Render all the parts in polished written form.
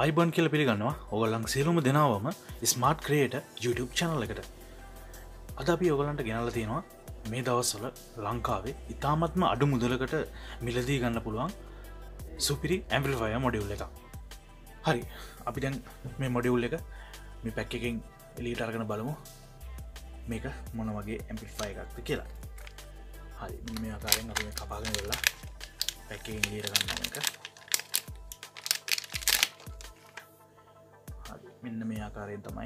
අයිබන් කියල පිළිගන්නවා ඔගලන් සියලුම දෙනාවම ස්මාර්ට් ක්‍රියේට YouTube චැනල් එකට. අද අපි ඔගලන්ට ගෙනල්ල තියෙනවා මේ දවස්වල ලංකාවේ ඉතාමත්ම අඩු මුදලකට මිලදී ගන්න පුළුවන් සුපිරි ඇම්ප්ලිෆයර් මොඩියුල් එක. හරි අපි දැන් මේ මොඩියුල් එක මේ පැක් එකෙන් එළියට අරගෙන බලමු මේක මොන වගේ ඇම්ප්ලිෆයර් එකක්ද කියලා. හරි මේ ආකාරයෙන් අපි මේ කපාගෙන ඉවරලා පැක් එකෙන් එළියට ගන්නවා මේක. මෙන්න මේ ආකාරයෙන් තමයි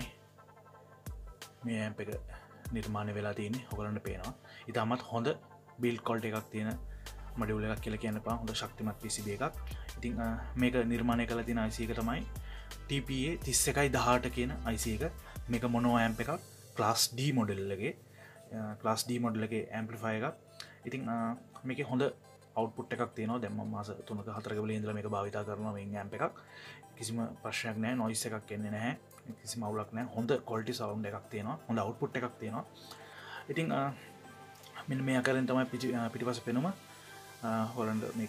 මේ ඇම්ප් එක නිර්මාණය වෙලා තියෙන්නේ. ඔයගලන්ට පේනවා ඉතාමත් හොඳ බිල්ඩ් ක්වොලිටි එකක් තියෙන මොඩියුල් එකක් කියලා කියන්න එපා. හොඳ ශක්තිමත් PCB එකක්. ඉතින් මේක නිර්මාණය කරලා තියෙන IC එක තමයි TPA 3118 කියන IC එක. මේක මොනෝ ඇම්ප් එකක් ක්ලාස් D මොඩල් එකේ ක්ලාස් D මොඩල් එකේ ඇම්ප්ලිෆයර් එකක්. ඉතින් මේකේ හොඳ අවුට්පුට් එකක් තියෙනවා. දැන් මම මාස 3ක 4ක වෙලේ ඉඳලා මේක භාවිතා කරනවා මේ ඇම්ප් එකක්. කිසිම ප්‍රශ්නයක් නැහැ. නොයිස් එකක් එන්නේ නැහැ. කිසිම අවුලක් නැහැ. හොඳ ක්වොලිටි සවුන්ඩ් එකක් තියෙනවා. හොඳ අවුට්පුට් එකක් තියෙනවා. ඉතින් මෙන්න මේ ආකාරයෙන් තමයි පිටිපස්ස පෙනුම. හොලන්ඩ් මේක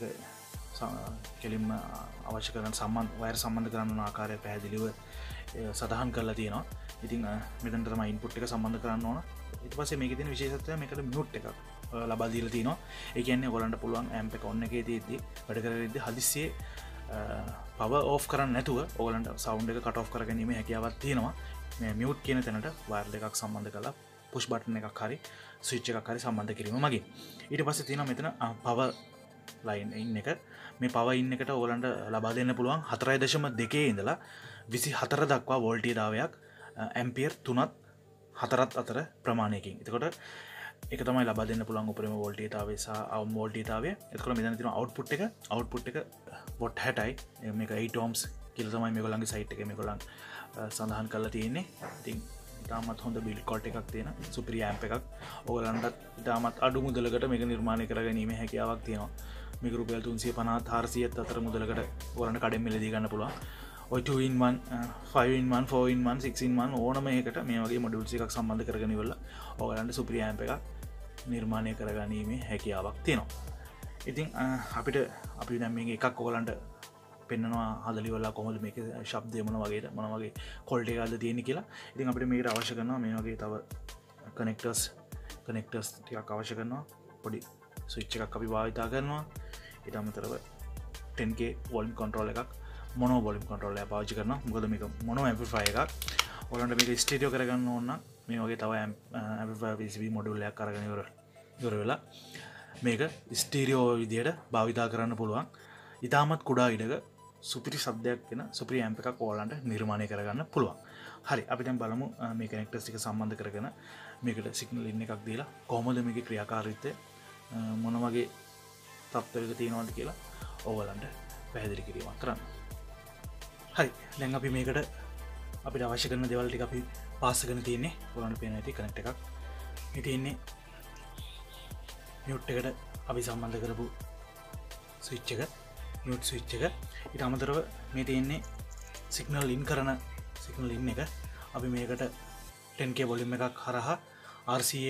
කෙලින්ම අවශ්‍ය කරන වයර් සම්බන්ධ කරන්න ආකාරය පැහැදිලිව සටහන් කරලා තියෙනවා. ඉතින් මෙතනට තමයි ඉන්පුට් එක සම්බන්ධ කරන්න ඕන. ඊට පස්සේ මේකේ තියෙන විශේෂත්වය මේකට මියුට් එකක් ලබා දීලා තිනවා. ඒ කියන්නේ ඔයගලන්ට පුළුවන් ඇම්ප් එක ඔන් එකේ තියෙද්දි වැඩ කරගෙද්දි හදිස්සියේ පවර් ඕෆ් කරන්න නැතුව ඔයගලන්ට සවුන්ඩ් එක කට් ඔෆ් කරගැනීමේ හැකියාවක් තියෙනවා. මේ මියුට් කියන තැනට වයර් දෙකක් සම්බන්ධ කරලා පුෂ් බටන් එකක් හරි ස්විච් එකක් හරි සම්බන්ධ කිරීම මගින්. ඊට පස්සේ තියෙනවා මෙතන පවර් ලයින් ඉන් එක. මේ පවර් ඉන් එකට ඔයගලන්ට ලබා දෙන්න පුළුවන් 4.2 ඉඳලා 24 දක්වා වෝල්ටේජ් ඇම්පියර් 3ත් 4ත් අතර ප්‍රමාණයකින්. එතකොට ඒක තමයි ලබා දෙන්න පුළුවන් උපරිම වෝල්ටේජ්තාවය සහ අවම වෝල්ටේජ්තාවය. එතකොට මෙතන තියෙන අවුට්පුට් එක වොට් 60යි. මේක 8 ohms කියලා තමයි මේගොල්ලන්ගේ සයිට් එකේ මේගොල්ලන් සඳහන් කරලා තියෙන්නේ. ඉතින් ඉතාමත් හොඳ බිල්ඩ් ක්වොලිටි එකක් තියෙන සුපිරි ඇම්ප් එකක්. ඔයගලන්ට ඉතාමත් අඩු මුදලකට මේක නිර්මාණය කරගැනීමේ හැකියාවක් තියෙනවා. මේක රුපියල් 350 400ත් අතර මුදලකට ඔයගලන්ට කඩෙන් මිලදී ගන්න පුළුවන්. ඔය 2-in-1 5-in-1 4-in-1 6-in-1 ඕනම එකකට මේ වගේ මොඩියුල්ස් එකක් සම්බන්ධ කරගෙන ඉවරලා ඔයගලන්ට සුපිරි ඇම්ප් එකක් නිර්මාණය කරගැනීමේ හැකියාවක් තියෙනවා. ඉතින් අපිට අපි දැන් මේක එකක් ඔයගලන්ට පෙන්වනවා හදලා ඉවරලා කොහොමද මේකේ ශබ්දය මොන වගේ ක්වොලිටි එකක්ද තියෙන්නේ කියලා. ඉතින් අපිට මේකට අවශ්‍ය කරනවා මේ වගේ තව කනෙක්ටර්ස් ටිකක් අවශ්‍ය කරනවා. පොඩි ස්විච් එකක් අපි භාවිතා කරනවා. ඊට අමතරව 10k වොලියම් කන්ට්‍රෝල් එකක් මොනෝ වොලියම් කන්ට්‍රෝල් එක පාවිච්චි කරනවා. මොකද මේක මොනෝ ඇම්ප්ලිෆයර් එකක්. ඔයගලන්ට මේක ස්ටීරියෝ කරගන්න ඕන නම් මේ වගේ තව ඇම්ප්ලිෆයර් PCB මොඩියුල් එකක් අරගෙන ඉවර වෙලා මේක ස්ටීරියෝ විදියට භාවිතා කරන්න පුළුවන්. ඉතාමත් කුඩා ඉඩක සුපිරි ශබ්දයක් වෙන සුපිරි ඇම්ප් එකක් ඔයාලන්ට නිර්මාණය කරගන්න පුළුවන්. හරි අපි දැන් බලමු මේ කනෙක්ටර්ස් ටික සම්බන්ධ කරගෙන මේකට සිග්නල් ඉන් එකක් දීලා කොහොමද මේකේ ක්‍රියාකාරීත්වය මොන වගේ තත්ත්වයක තියෙනවද කියලා ඔයාලන්ට පැහැදිලි කිරීමක් කරන්න. හරි දැන් අපි මේකට අපිට අවශ්‍ය කරන දේවල් ටික අපි පාස් කරගෙන තියෙන්නේ. ඔයාලන්ට පේන ඇති කනෙක්ට් එකක්. මේ තියෙන්නේ මියුට් එකට අපි සම්බන්ධ කරපු ස්විච් එක මියුට් ස්විච් එක. ඊට අමතරව මේ තියෙන්නේ සිග්නල් ඉන් කරන සිග්නල් ඉන් එක. අපි මේකට 10k වොලියම් එකක් හරහා RCA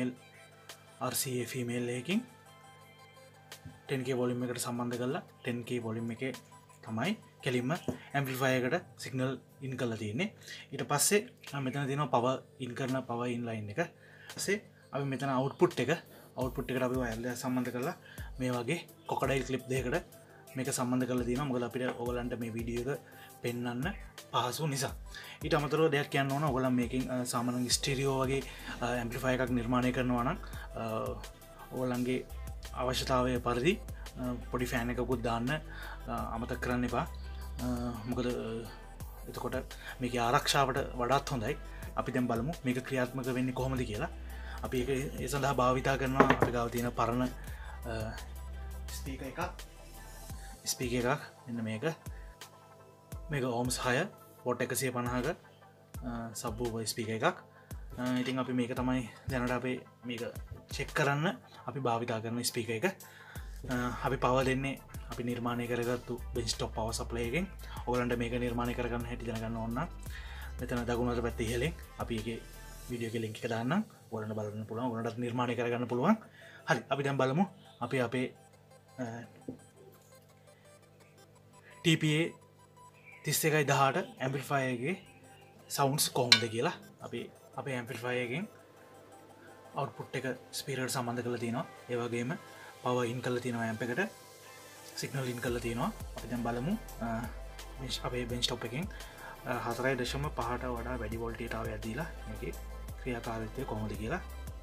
ෆීමේල් එකකින් 10k වොලියම් එකට සම්බන්ධ කරලා 10k වොලියම් එකේ තමයි කෙලින්ම ඇම්ප්ලිෆයර් එකට සිග්නල් ඉන් කරලා තියෙන්නේ. ඊට පස්සේ මෙතන තියෙනවා පවර් ඉන් කරන පවර් ඉන් ලයින් එක. ඊපස්සේ අපි මෙතන අවුට්පුට් එකට අපි වයර්ලස් සම්බන්ධ කරලා මේ වගේ කොකඩයිල් ක්ලිප් දෙකකට මේක සම්බන්ධ කරලා තියෙනවා. මොකද අපිට ඔයගලන්ට මේ වීඩියෝ එක පෙන්වන්න පහසු නිසා. ඊට අමතරව දෙයක් කියන්න ඕන. ඔයගලන් මේකෙන් සාමාන්‍යයෙන් ස්ටීරියෝ වගේ ඇම්ප්ලිෆයර් එකක් නිර්මාණය කරනවා නම් ඔයගලන්ගේ අවශ්‍යතාවය පරිදි පොඩි ෆෑන් එකකුත් දාන්න අමතක කරන්න එපා. මොකද එතකොට මේකේ ආරක්ෂාවට වඩාත් හොඳයි. අපි දැන් බලමු මේක ක්‍රියාත්මක වෙන්නේ කොහොමද කියලා. අපි ඒක ඒ සඳහා භාවිතා කරනවා අපි ගාව තියෙන පරණ ස්පීකර් එකක්. මෙන්න මේක ohms 6 watt 150ක සබ්වූෆර් ස්පීකර් එකක්. ඉතින් අපි මේක තමයි දැනට අපේ මේක චෙක් කරන්න අපි භාවිතා කරන ස්පීකර් එක. අපි පවර් දෙන්නේ අපි නිර්මාණය කරගත්තු බෙන්ච්ටොප් පවර් සප්ලයි එකෙන්. ඔයගලන්ට මේක නිර්මාණය කරගන්න හැටි දැනගන්න ඕන නම් මෙතන දකුණු අත පැත්තේ ඉහළින් අපි ඒකේ වීඩියෝ එකේ ලින්ක් එක දාන්නම්. ඔයාලට බලන්න පුළුවන්. ඔයාලට නිර්මාණය කරගන්න පුළුවන්. හරි අපි දැන් බලමු අපි අපේ TPA 31.18 ඇම්පිෆයගේ සවුන්ස් කොහොමද කියලා අපි අපේ ඇම්පිෆයගෙන් අවුට්පුට් එක ස්පීකර් සම්බන්ධ කරලා තියෙනවා. ඒ වගේම පවර් ඉන් කරලා තියෙනවා ඇම්ප් එකට. සිග්නල් ඉන් කරලා තියෙනවා. අපි දැන් බලමු අපේ බෙන්ච්ටොප් එකෙන් 4.5ට වඩා වැඩි වෝල්ටේජ් දීලා මේකේ ක්‍රියාකාරීත්වය කොහොමද කියලා.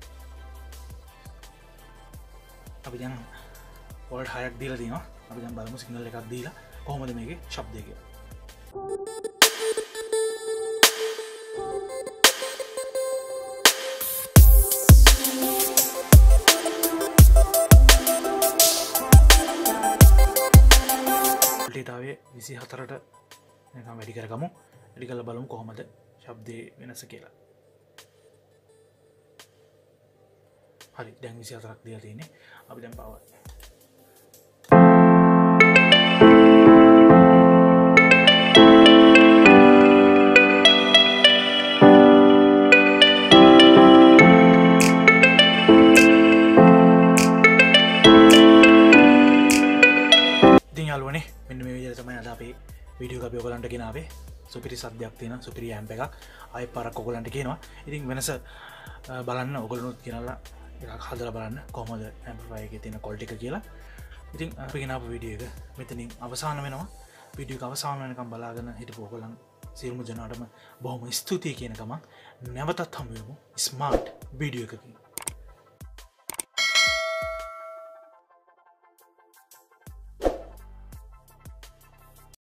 අපි දැන් වෝල්ට් 6ක් දීලා තියෙනවා. අපි දැන් බලමු සිග්නල් එකක් දීලා කොහොමද මේකේ ශබ්දය කියලා. වෝල්ටේජ් 24ට නිකන් වැඩි කරගමු. වැඩි කරලා බලමු කොහොමද ශබ්දයේ වෙනස කියලා. හරි දැන් 24ක් දීලා තියෙන්නේ. අපි දැන් පවර් යාළුවනේ මෙන්න මේ විදිහට තමයි අද අපේ වීඩියෝ එක අපි ඔයගලන්ට ගෙනාවේ. සුපිරි සද්දයක් තියෙන සුපිරි ඇම්ප් එකක් ආයෙ පාරක් ඔයගලන්ට කියනවා. ඉතින් වෙනස බලන්න ඔයගලුත් ගෙනල්ලා එකක් හදලා බලන්න කොහොමද ඇම්ප්ලිෆයර් එකේ තියෙන ක්වොලිටි එක කියලා. ඉතින් අපි ගෙනාපු වීඩියෝ එක මෙතනින් අවසන් වෙනවා. වීඩියෝ එක අවසන් වෙනකම් බලාගෙන හිටපු ඔයගලන් සියලුම ජනතාවටම බොහොම ස්තුතියි කියන ගමන් නැවතත් හමු වෙමු ස්මාර්ට් වීඩියෝ එකකින්.